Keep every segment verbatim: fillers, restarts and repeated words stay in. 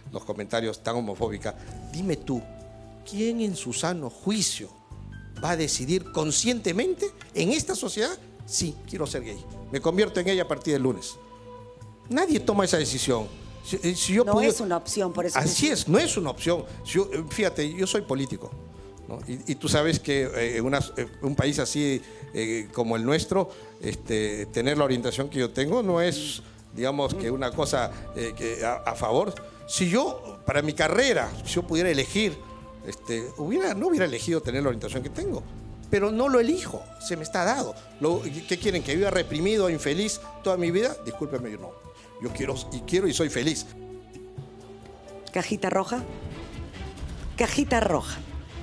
los comentarios tan homofóbicos. Dime tú, ¿quién en su sano juicio va a decidir conscientemente en esta sociedad? Sí, quiero ser gay. Me convierto en ella a partir del lunes. Nadie toma esa decisión. Si, si yo no pudiera... es una opción, por eso. Así es, no es una opción. Si yo, fíjate, yo soy político, ¿no? y, y tú sabes que en eh, eh, un país así eh, como el nuestro, este, tener la orientación que yo tengo no es, digamos, que una cosa eh, que a, a favor. Si yo, para mi carrera, si yo pudiera elegir, este, hubiera, no hubiera elegido tener la orientación que tengo. Pero no lo elijo, se me está dado. Lo, ¿Qué quieren? ¿Que viva reprimido, infeliz toda mi vida? Discúlpeme, yo no. Yo quiero y quiero y soy feliz. ¿Cajita roja? Cajita roja.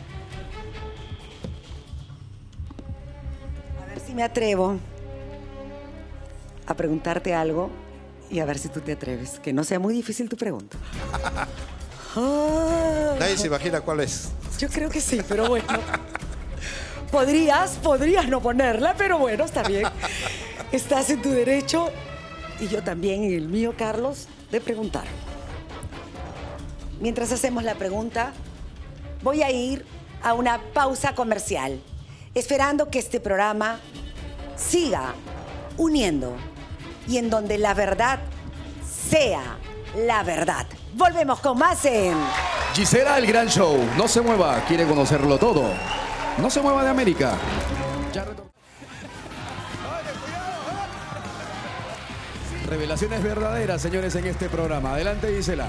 A ver si me atrevo a preguntarte algo y a ver si tú te atreves. Que no sea muy difícil tu pregunta. Oh. Nadie se imagina cuál es. Yo creo que sí, pero bueno. Podrías, podrías no ponerla, pero bueno, está bien. Estás en tu derecho, y yo también, en el mío, Carlos, de preguntar. Mientras hacemos la pregunta, voy a ir a una pausa comercial, esperando que este programa siga uniendo y en donde la verdad sea la verdad. Volvemos con más en... Gisela, el gran show. No se mueva, quiere conocerlo todo. No se mueva de América. Ya retorno. Revelaciones verdaderas, señores, en este programa. Adelante, Gisela.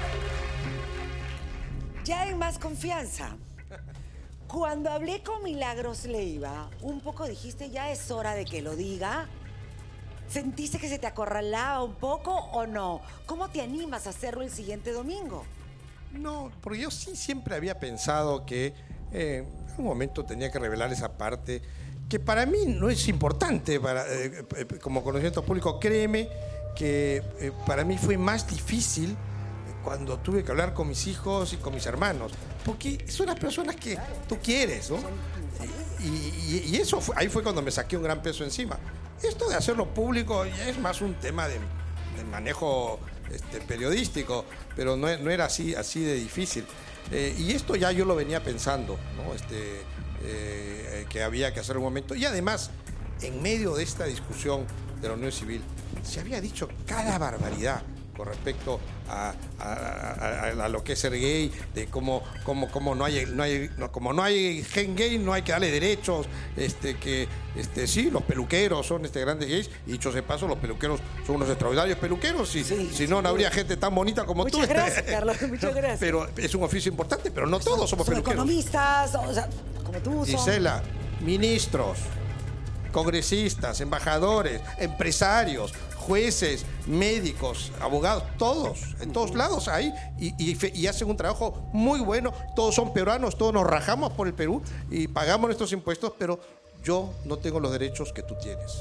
Ya en más confianza. Cuando hablé con Milagros Leiva, un poco dijiste, ya es hora de que lo diga. ¿Sentiste que se te acorralaba un poco o no? ¿Cómo te animas a hacerlo el siguiente domingo? No, porque yo sí siempre había pensado que eh, en un momento tenía que revelar esa parte que para mí no es importante para, eh, como conocimiento público. Créeme que eh, para mí fue más difícil cuando tuve que hablar con mis hijos y con mis hermanos, porque son las personas que tú quieres, ¿no? Y, y, y eso fue, ahí fue cuando me saqué un gran peso encima. Esto de hacerlo público ya es más un tema de, de manejo este, periodístico, pero no, no era así, así de difícil. Eh, y esto ya yo lo venía pensando, ¿no? Este, eh, que había que hacer un momento. Y además, en medio de esta discusión de la unión civil, se había dicho cada barbaridad con respecto a, a, a, a lo que es ser gay, de cómo, cómo, cómo no hay, no hay, no, como no hay gen gay, no hay que darle derechos, este, que este, sí, los peluqueros son este, grandes gays, y dicho de paso, los peluqueros son unos extraordinarios peluqueros, y sí, si no, no habría gente tan bonita como muchas tú. Muchas gracias, Carlos, muchas gracias. Pero es un oficio importante, pero no son, todos somos son peluqueros. Economistas, o sea, como tú. Gisela, son... ministros, congresistas, embajadores, empresarios, jueces, médicos, abogados, todos, en todos lados hay, y, y, y hacen un trabajo muy bueno. Todos son peruanos, todos nos rajamos por el Perú y pagamos nuestros impuestos, pero yo no tengo los derechos que tú tienes.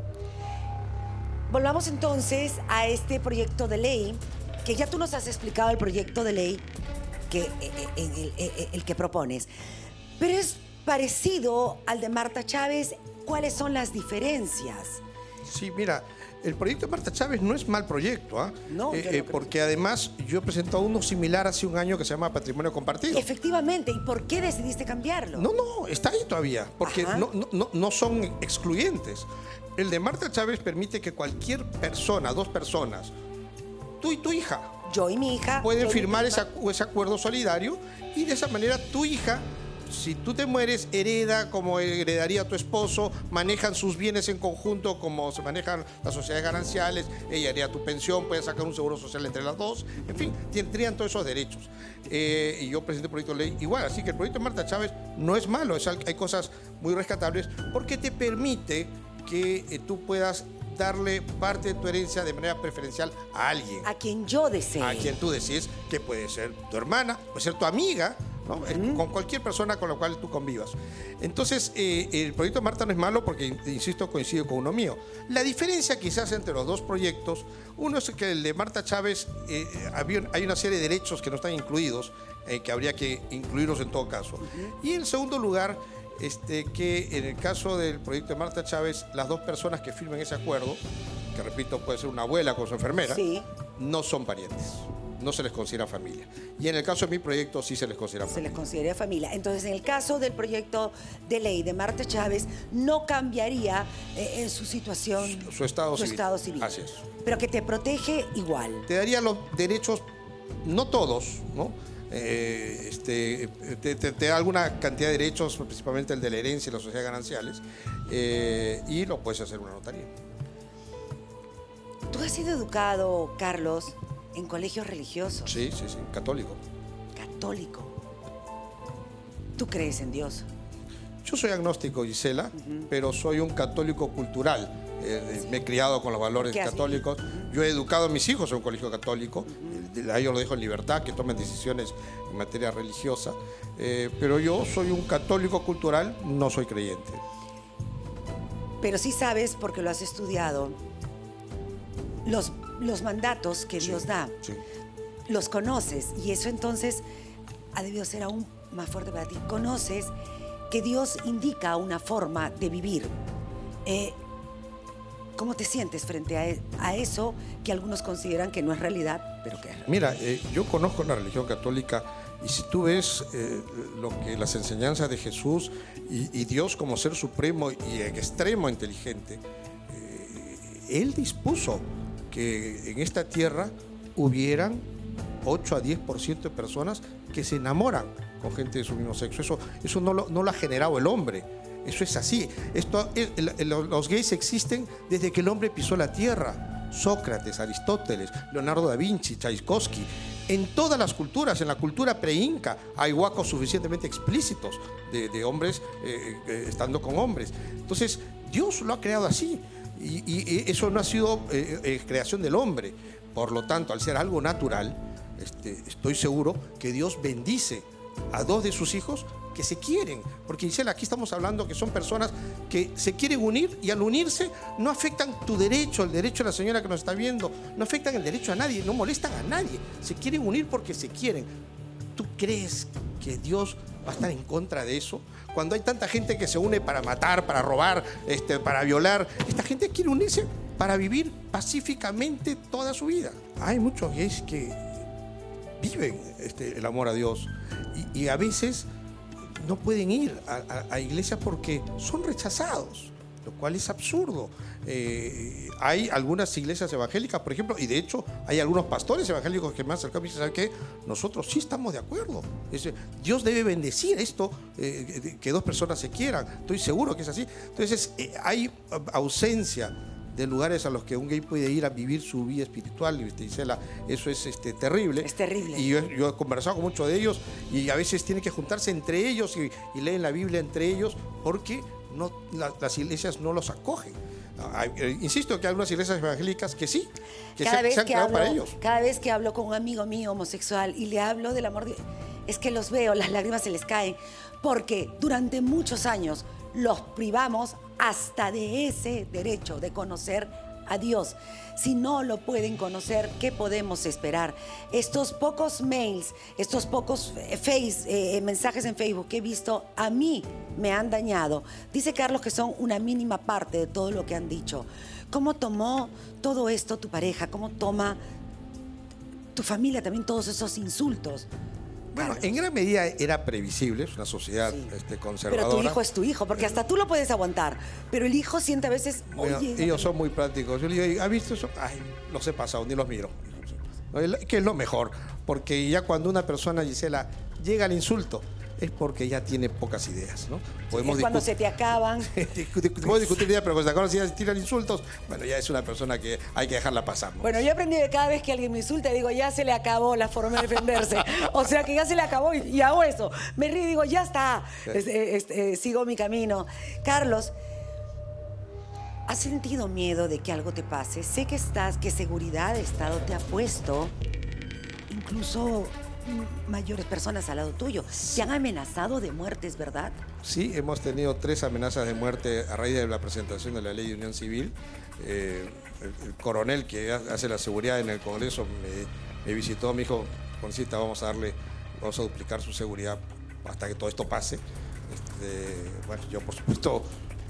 Volvamos entonces a este proyecto de ley, que ya tú nos has explicado el proyecto de ley que, el, el, el, el que propones, pero es parecido al de Marta Chávez. ¿Cuáles son las diferencias? Sí, mira, el proyecto de Marta Chávez no es mal proyecto, ¿ah? No, eh, eh, porque además yo he presentado uno similar hace un año que se llama Patrimonio Compartido. Efectivamente, ¿y por qué decidiste cambiarlo? No, no, está ahí todavía, porque no, no, no son excluyentes. El de Marta Chávez permite que cualquier persona, dos personas, tú y tu hija, yo y mi hija, pueden firmar esa, ese acuerdo solidario, y de esa manera tu hija, si tú te mueres, hereda como heredaría tu esposo, manejan sus bienes en conjunto como se manejan las sociedades gananciales, ella haría tu pensión, puede sacar un seguro social entre las dos, en fin, tendrían todos esos derechos. Eh, y yo presenté el proyecto de ley igual, así que el proyecto de Marta Chávez no es malo, es, hay cosas muy rescatables porque te permite que eh, tú puedas darle parte de tu herencia de manera preferencial a alguien. A quien yo desee. A quien tú decides, que puede ser tu hermana, puede ser tu amiga, ¿no? Uh-huh. Con cualquier persona con la cual tú convivas. Entonces, eh, el proyecto de Marta no es malo porque, insisto, coincide con uno mío. La diferencia quizás entre los dos proyectos, uno es que el de Marta Chávez, eh, había, hay una serie de derechos que no están incluidos, eh, que habría que incluirlos en todo caso. Uh-huh. Y en segundo lugar, este, que en el caso del proyecto de Marta Chávez, las dos personas que firmen ese acuerdo, que repito, puede ser una abuela con su enfermera, sí, no son parientes. no se les considera familia. Y en el caso de mi proyecto sí se les considera Se familia. les considera familia. Entonces, en el caso del proyecto de ley de Marta Chávez, no cambiaría eh, en su situación, Su, su estado su civil. estado civil. Así es. Pero que te protege igual. Te daría los derechos, no todos, ¿no? Eh, este, te, te- te da alguna cantidad de derechos, principalmente el de la herencia y las sociedades gananciales, eh, y lo puedes hacer en una notaría. Tú has sido educado, Carlos, en colegios religiosos, Sí, sí, sí, católico. católico. ¿Tú crees en Dios? Yo soy agnóstico, Gisela, pero soy un católico cultural. Eh, me he criado con los valores ¿Qué has católicos. Yo he educado a mis hijos en un colegio católico. Eh, A ellos los dejo en libertad, que tomen decisiones en materia religiosa. Eh, pero yo soy un católico cultural, no soy creyente. Pero sí sabes, porque lo has estudiado, los, los mandatos que Sí, Dios da. sí. Los conoces y eso entonces ha debido ser aún más fuerte para ti. Conoces que Dios indica una forma de vivir. Eh, ¿Cómo te sientes frente a, e- a eso que algunos consideran que no es realidad, pero que es realidad? Mira, eh, yo conozco la religión católica y si tú ves eh, lo que las enseñanzas de Jesús y, y Dios como ser supremo y en extremo inteligente, eh, Él dispuso que en esta tierra hubieran ocho a diez por ciento de personas que se enamoran con gente de su mismo sexo. Eso, eso no, lo, no lo ha generado el hombre. Eso es así. Esto, el- el- los gays existen desde que el hombre pisó la tierra. Sócrates, Aristóteles, Leonardo da Vinci, Tchaikovsky. En todas las culturas, en la cultura pre-inca, hay huacos suficientemente explícitos de, de hombres eh, eh, estando con hombres. Entonces, Dios lo ha creado así. Y, y- y eso no ha sido eh, eh, creación del hombre. Por lo tanto, al ser algo natural, este, estoy seguro que Dios bendice a dos de sus hijos que se quieren, porque Gisela, aquí estamos hablando que son personas que se quieren unir y al unirse no afectan tu derecho, el derecho de la señora que nos está viendo, no afectan el derecho a nadie, no molestan a nadie, se quieren unir porque se quieren. ¿Tú crees que Dios va a estar en contra de eso? Cuando hay tanta gente que se une para matar, para robar, este, para violar, esta gente quiere unirse para vivir pacíficamente toda su vida. Hay muchos gays que viven este, el amor a Dios y, y a veces no pueden ir a, a- a iglesias porque son rechazados, lo cual es absurdo. Eh, hay algunas iglesias evangélicas, por ejemplo, y de hecho hay algunos pastores evangélicos que me han acercado y me dicen, ¿sabe qué? Nosotros sí estamos de acuerdo. Es, Dios debe bendecir esto, eh, que dos personas se quieran. Estoy seguro que es así. Entonces, eh, hay ausencia de lugares a los que un gay puede ir a vivir su vida espiritual, ¿viste, Gisela? Eso es este, terrible. Es terrible. Y yo, yo he conversado con muchos de ellos y a veces tienen que juntarse entre ellos y, y leen la Biblia entre ellos porque no, la- las iglesias no los acogen. Ah, eh, insisto que hay algunas iglesias evangélicas que sí, que cada se, vez se han que creado hablo, para ellos. cada vez que hablo con un amigo mío homosexual y le hablo del amor de es que los veo, las lágrimas se les caen, porque durante muchos años los privamos hasta de ese derecho de conocer a Dios. Si no lo pueden conocer, ¿qué podemos esperar? Estos pocos mails, estos pocos eh, face, eh, mensajes en Facebook que he visto, a mí me han dañado. Dice Carlos que son una mínima parte de todo lo que han dicho. ¿Cómo tomó todo esto tu pareja? ¿Cómo toma tu familia también todos esos insultos? Bueno, Carlos? en gran medida era previsible, es una sociedad Sí. este, Pero conservadora. tu hijo es tu hijo, porque hasta tú lo puedes aguantar. Pero el hijo siente a veces, Bueno, oye, ellos son muy prácticos. Yo le digo, ¿has visto eso? Ay, los he pasado, ni los miro. ¿No? El- Que es lo mejor, porque ya cuando una persona, Gisela, llega al insulto, es porque ya tiene pocas ideas, ¿no? es cuando se te acaban. discutir, podemos discutir ideas, pero cuando se acaban las ideas y tiran insultos, bueno, ya es una persona que hay que dejarla pasar, ¿no? Bueno, yo aprendí que cada vez que alguien me insulta, digo, ya se le acabó la forma de defenderse. O sea, que ya se le acabó y, y hago eso. Me río y digo, ya está. Este, este, sigo mi camino. Carlos, ¿has sentido miedo de que algo te pase? Sé que estás, que seguridad de Estado te ha puesto, incluso mm, mayores personas al lado tuyo. Te han amenazado de muertes, ¿verdad? Sí, hemos tenido tres amenazas de muerte a raíz de la presentación de la ley de unión civil. Eh, el, el coronel que ha- hace la seguridad en el Congreso me, me visitó, me dijo, Concita, vamos a darle, vamos a duplicar su seguridad hasta que todo esto pase. Este, bueno, yo por supuesto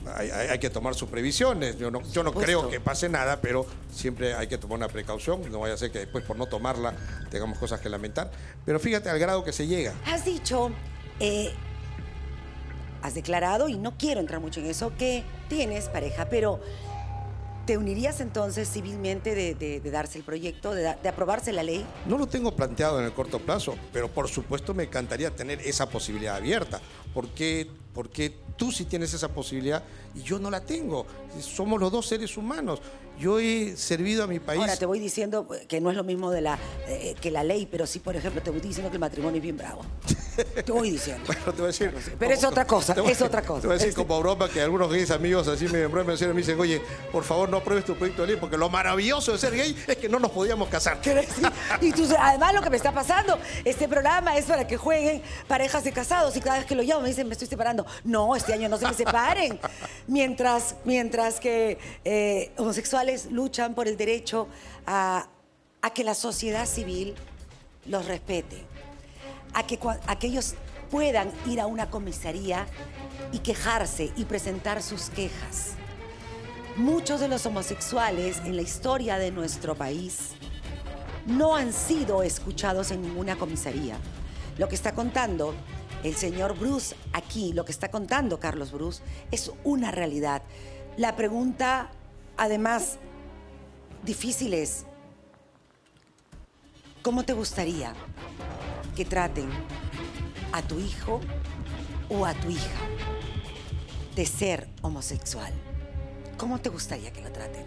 hay, hay, hay que tomar sus previsiones. Yo no, yo no creo que pase nada, pero siempre hay que tomar una precaución. No vaya a ser que después por no tomarla tengamos cosas que lamentar. Pero fíjate al grado que se llega. Has dicho, eh, has declarado, y no quiero entrar mucho en eso, que tienes pareja, pero ¿te unirías entonces civilmente de, de, de darse el proyecto, de, de aprobarse la ley? No lo tengo planteado en el corto plazo, pero por supuesto me encantaría tener esa posibilidad abierta. ¿Por qué? Porque tú sí tienes esa posibilidad y yo no la tengo. Somos los dos seres humanos. Yo he servido a mi país. Ahora te voy diciendo que no es lo mismo de la, eh, que la ley, pero sí, por ejemplo, te voy diciendo que el matrimonio es bien bravo. Te voy diciendo. Bueno, te voy a decir. Pero como, es otra cosa, voy, es otra cosa. Te voy a decir este... como broma que algunos gays amigos así me, me dicen, oye, por favor no apruebes tu proyecto de ley porque lo maravilloso de ser gay es que no nos podíamos casar. Y tú, además lo que me está pasando, este programa es para que jueguen parejas de casados y cada vez que lo llamo me dicen, me estoy separando. No, este año no se me separen. Mientras, mientras que eh, homosexuales luchan por el derecho a, a que la sociedad civil los respete, a que, a que ellos puedan ir a una comisaría y quejarse y presentar sus quejas. Muchos de los homosexuales en la historia de nuestro país no han sido escuchados en ninguna comisaría. Lo que está contando el señor Bruce aquí, lo que está contando Carlos Bruce, es una realidad. La pregunta, además, difícil es, ¿cómo te gustaría que traten a tu hijo o a tu hija de ser homosexual? ¿Cómo te gustaría que lo traten?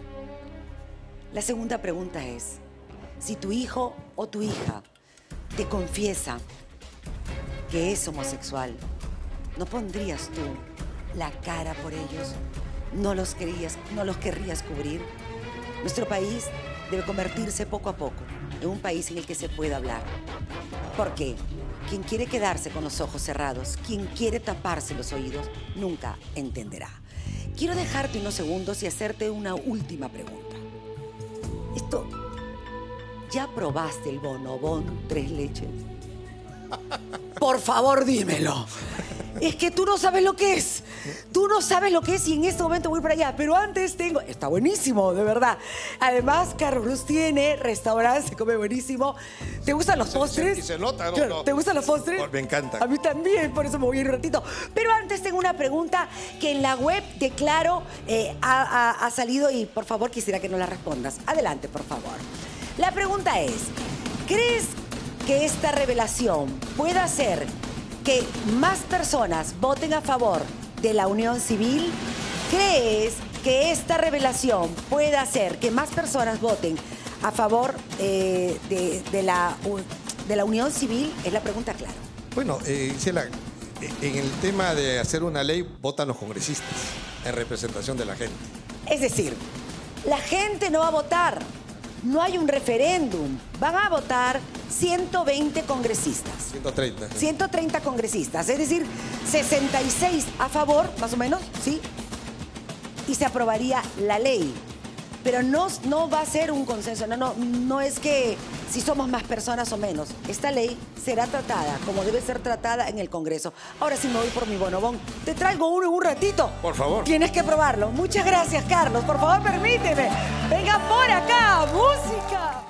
La segunda pregunta es, si tu hijo o tu hija te confiesa que es homosexual, ¿no pondrías tú la cara por ellos? ¿No los querías, no los querrías cubrir? Nuestro país debe convertirse poco a poco en un país en el que se pueda hablar. ¿Por qué? Quien quiere quedarse con los ojos cerrados, quien quiere taparse los oídos, nunca entenderá. Quiero dejarte unos segundos y hacerte una última pregunta. Esto, ¿ya probaste el bonobón tres leches? Por favor, dímelo. Es que tú no sabes lo que es. Tú no sabes lo que es y en este momento voy para allá. Pero antes tengo... Está buenísimo, de verdad. Además, Carlos Bruce tiene restaurante, se come buenísimo. ¿Te gustan los postres? Y se nota, ¿no? Claro, ¿te gustan los postres? Me encanta. A mí también, por eso me voy a ir un ratito. Pero antes tengo una pregunta que en la web de Claro eh, ha, ha, ha salido y por favor quisiera que nos la respondas. Adelante, por favor. La pregunta es, ¿crees que esta revelación pueda hacer que más personas voten a favor de la unión civil? ¿Crees que esta revelación pueda hacer que más personas voten a favor eh, de, de, la, de la unión civil? Es la pregunta clara. Bueno, eh, Gisela, en el tema de hacer una ley votan los congresistas en representación de la gente. Es decir, la gente no va a votar. No hay un referéndum. Van a votar ciento veinte congresistas. ciento treinta. ciento treinta congresistas. Es decir, sesenta y seis a favor, más o menos, ¿sí? Y se aprobaría la ley. Pero no, no va a ser un consenso. No, no, no es que si somos más personas o menos. Esta ley será tratada como debe ser tratada en el Congreso. Ahora sí me voy por mi bonobón. Te traigo uno en un ratito. Por favor. Tienes que probarlo. Muchas gracias, Carlos. Por favor, permíteme. Venga por acá. Música.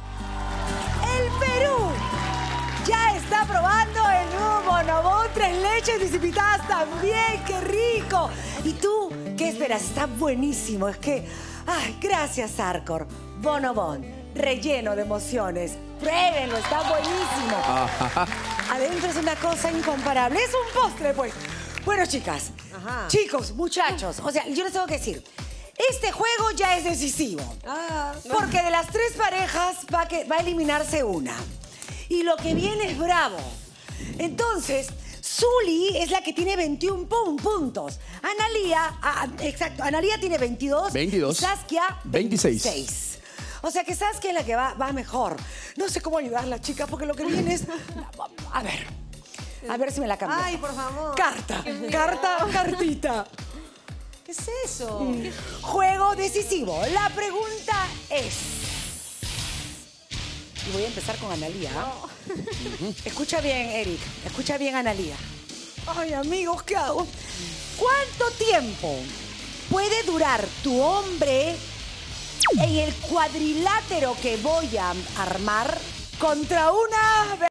El Perú ya está probando el nuevo bonobón. Tres leches disipidadas también. ¡Qué rico! ¿Y tú qué esperas? Está buenísimo. Es que... Ay, gracias, Arcor. Bonobón, relleno de emociones. Pruébenlo, está buenísimo. Ajá. Adentro es una cosa incomparable. Es un postre, pues. Bueno, chicas, Ajá. chicos, muchachos, o sea, yo les tengo que decir, este juego ya es decisivo. Ah, no. Porque de las tres parejas va, que, va a eliminarse una. Y lo que viene es bravo. Entonces... Zuli es la que tiene veintiún pun puntos. Analía, ah, exacto, Analía tiene veintidós. veintidós. Y Saskia, veintiséis. veintiséis. O sea que Saskia es la que va, va mejor. No sé cómo ayudarla, chica, porque lo que viene es... A ver, a ver si me la cambio. Ay, por favor. Carta, carta, cartita. ¿Qué es eso? Mm. Juego decisivo. La pregunta es... Y voy a empezar con Analía. No. Escucha bien, Eric. Escucha bien, Analía. Ay, amigos, ¿qué hago? ¿Cuánto tiempo puede durar tu hombre en el cuadrilátero que voy a armar contra una